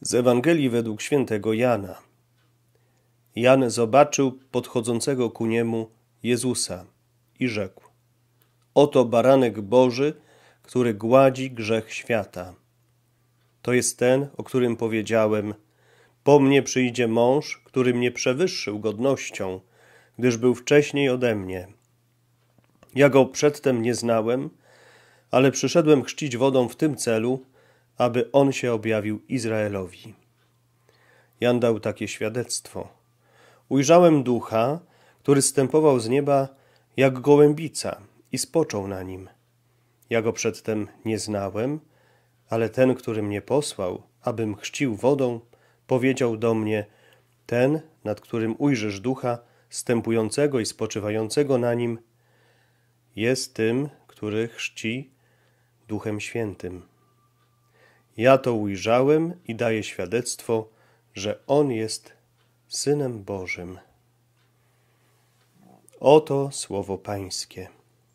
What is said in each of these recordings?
Z Ewangelii według świętego Jana. Jan zobaczył podchodzącego ku niemu Jezusa i rzekł: Oto baranek Boży, który gładzi grzech świata. To jest ten, o którym powiedziałem: po mnie przyjdzie mąż, który mnie przewyższył godnością, gdyż był wcześniej ode mnie. Ja go przedtem nie znałem, ale przyszedłem chrzcić wodą w tym celu, aby on się objawił Izraelowi. Jan dał takie świadectwo. Ujrzałem ducha, który zstępował z nieba jak gołębica i spoczął na nim. Ja go przedtem nie znałem, ale ten, który mnie posłał, abym chrzcił wodą, powiedział do mnie: ten, nad którym ujrzysz ducha, zstępującego i spoczywającego na nim, jest tym, który chrzci Duchem Świętym. Ja to ujrzałem i daję świadectwo, że On jest Synem Bożym. Oto słowo Pańskie.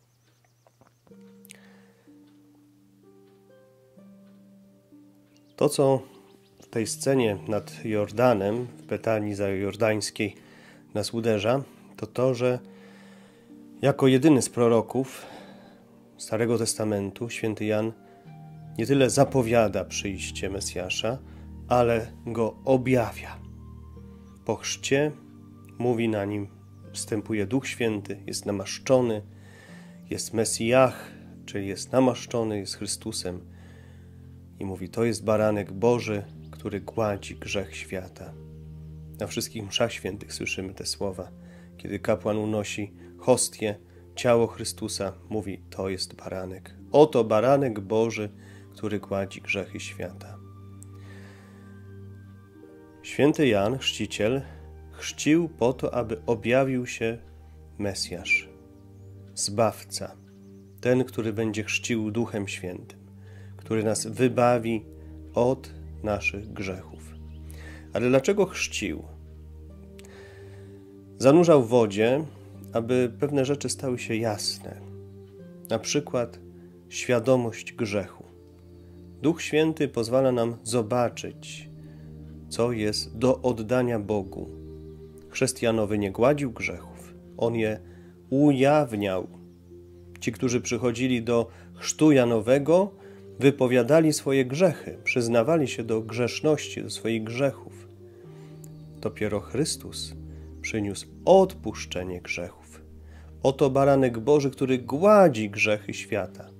To, co w tej scenie nad Jordanem, w Betanii Zajordańskiej nas uderza, to to, że jako jedyny z proroków Starego Testamentu święty Jan nie tyle zapowiada przyjście Mesjasza, ale go objawia. Po chrzcie mówi na nim, wstępuje Duch Święty, jest namaszczony, jest Mesjach, czyli jest namaszczony, jest Chrystusem. I mówi: to jest baranek Boży, który gładzi grzech świata. Na wszystkich mszach świętych słyszymy te słowa. Kiedy kapłan unosi hostię, ciało Chrystusa, mówi: to jest baranek. Oto baranek Boży, który gładzi grzechy świata. Święty Jan, chrzciciel, chrzcił po to, aby objawił się Mesjasz, Zbawca, ten, który będzie chrzcił Duchem Świętym, który nas wybawi od naszych grzechów. Ale dlaczego chrzcił? Zanurzał w wodzie, aby pewne rzeczy stały się jasne. Na przykład świadomość grzechu. Duch Święty pozwala nam zobaczyć, co jest do oddania Bogu. Chrzest Janowy nie gładził grzechów, on je ujawniał. Ci, którzy przychodzili do chrztu Janowego, wypowiadali swoje grzechy, przyznawali się do grzeszności, do swoich grzechów. Dopiero Chrystus przyniósł odpuszczenie grzechów. Oto baranek Boży, który gładzi grzechy świata.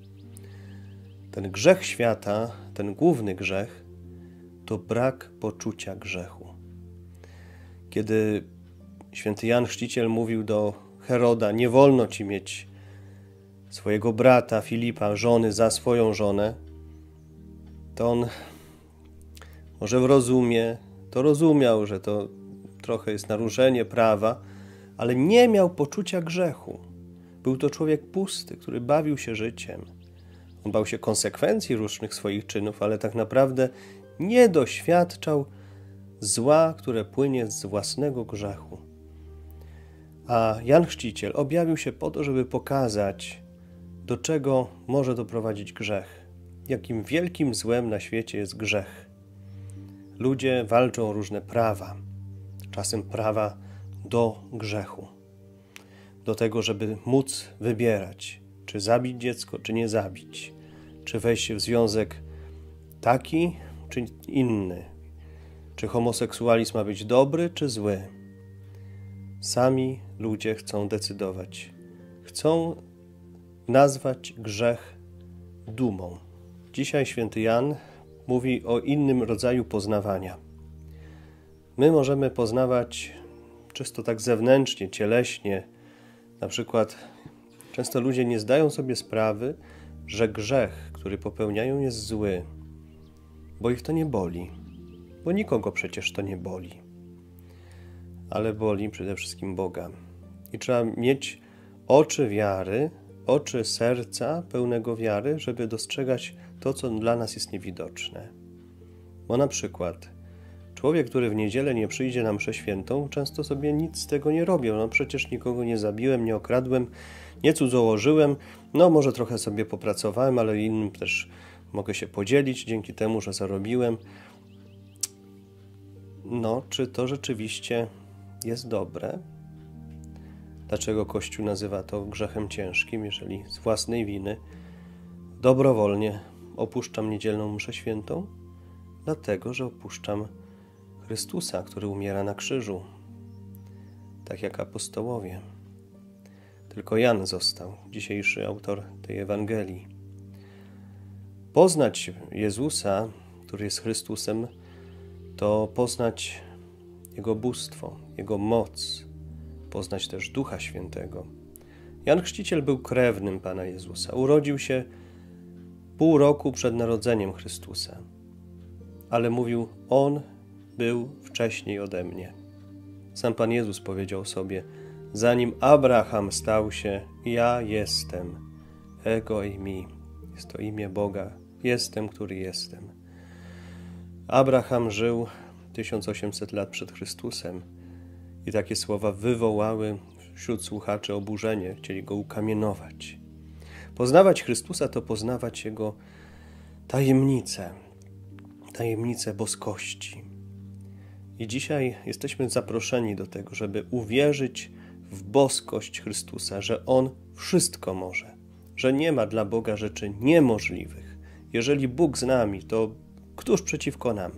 Ten grzech świata, ten główny grzech, to brak poczucia grzechu. Kiedy święty Jan Chrzciciel mówił do Heroda: nie wolno ci mieć swojego brata Filipa, żony, za swoją żonę, to on może w rozumie to rozumiał, że to trochę jest naruszenie prawa, ale nie miał poczucia grzechu. Był to człowiek pusty, który bawił się życiem. On bał się konsekwencji różnych swoich czynów, ale tak naprawdę nie doświadczał zła, które płynie z własnego grzechu. A Jan Chrzciciel objawił się po to, żeby pokazać, do czego może doprowadzić grzech. Jakim wielkim złem na świecie jest grzech. Ludzie walczą o różne prawa. Czasem prawa do grzechu. Do tego, żeby móc wybierać, czy zabić dziecko, czy nie zabić. Czy wejść w związek taki, czy inny. Czy homoseksualizm ma być dobry, czy zły. Sami ludzie chcą decydować. Chcą nazwać grzech dumą. Dzisiaj święty Jan mówi o innym rodzaju poznawania. My możemy poznawać czysto tak zewnętrznie, cieleśnie. Na przykład często ludzie nie zdają sobie sprawy, że grzech, który popełniają, jest zły, bo ich to nie boli. Bo nikogo przecież to nie boli. Ale boli przede wszystkim Boga. I trzeba mieć oczy wiary, oczy serca pełnego wiary, żeby dostrzegać to, co dla nas jest niewidoczne. Bo na przykład człowiek, który w niedzielę nie przyjdzie na mszę świętą, często sobie nic z tego nie robi. No przecież nikogo nie zabiłem, nie okradłem, nie cudzołożyłem, no może trochę sobie popracowałem, ale innym też mogę się podzielić dzięki temu, że zarobiłem. no, czy to rzeczywiście jest dobre? Dlaczego Kościół nazywa to grzechem ciężkim, jeżeli z własnej winy dobrowolnie opuszczam niedzielną mszę świętą? Dlatego, że opuszczam Chrystusa, który umiera na krzyżu, tak jak apostołowie. Tylko Jan został, dzisiejszy autor tej Ewangelii. Poznać Jezusa, który jest Chrystusem, to poznać Jego bóstwo, Jego moc, poznać też Ducha Świętego. Jan Chrzciciel był krewnym Pana Jezusa. Urodził się pół roku przed narodzeniem Chrystusa, ale mówił: On był wcześniej ode mnie. Sam Pan Jezus powiedział sobie: zanim Abraham stał się, ja jestem. Ego eimi. Jest to imię Boga. Jestem, który jestem. Abraham żył 1800 lat przed Chrystusem i takie słowa wywołały wśród słuchaczy oburzenie. Chcieli go ukamienować. Poznawać Chrystusa to poznawać Jego tajemnice boskości. I dzisiaj jesteśmy zaproszeni do tego, żeby uwierzyć w boskość Chrystusa, że On wszystko może, że nie ma dla Boga rzeczy niemożliwych. Jeżeli Bóg z nami, to któż przeciwko nam?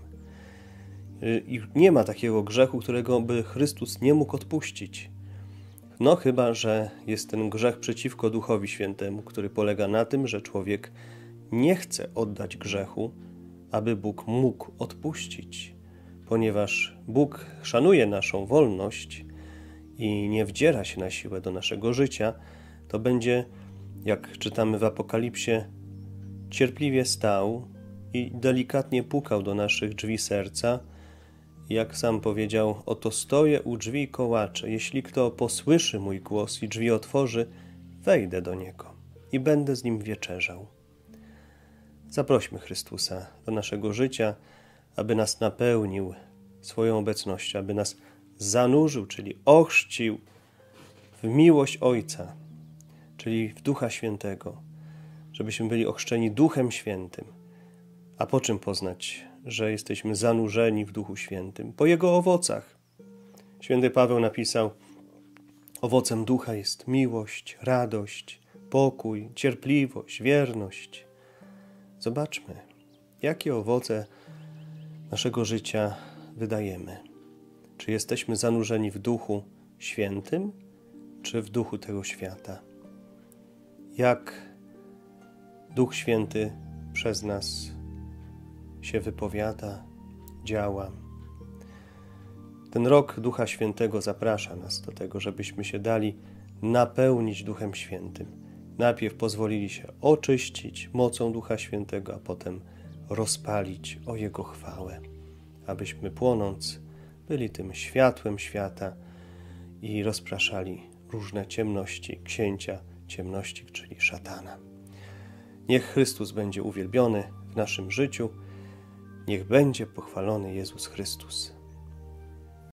I nie ma takiego grzechu, którego by Chrystus nie mógł odpuścić. No chyba że jest ten grzech przeciwko Duchowi Świętemu, który polega na tym, że człowiek nie chce oddać grzechu, aby Bóg mógł odpuścić. Ponieważ Bóg szanuje naszą wolność i nie wdziera się na siłę do naszego życia, to będzie, jak czytamy w Apokalipsie, cierpliwie stał i delikatnie pukał do naszych drzwi serca. Jak sam powiedział: oto stoję u drzwi i kołaczę. Jeśli kto posłyszy mój głos i drzwi otworzy, wejdę do niego i będę z nim wieczerzał. Zaprośmy Chrystusa do naszego życia, aby nas napełnił swoją obecnością, aby nas zanurzył, czyli ochrzcił w miłość Ojca, czyli w Ducha Świętego, żebyśmy byli ochrzczeni Duchem Świętym. A po czym poznać, że jesteśmy zanurzeni w Duchu Świętym? Po Jego owocach. Święty Paweł napisał: owocem Ducha jest miłość, radość, pokój, cierpliwość, wierność. Zobaczmy, jakie owoce naszego życia wydajemy. Czy jesteśmy zanurzeni w Duchu Świętym, czy w duchu tego świata? Jak Duch Święty przez nas się wypowiada, działa. Ten rok Ducha Świętego zaprasza nas do tego, żebyśmy się dali napełnić Duchem Świętym. Najpierw pozwolili się oczyścić mocą Ducha Świętego, a potem rozpalić o Jego chwałę, abyśmy płonąc byli tym światłem świata i rozpraszali różne ciemności, księcia ciemności, czyli szatana. Niech Chrystus będzie uwielbiony w naszym życiu, niech będzie pochwalony Jezus Chrystus.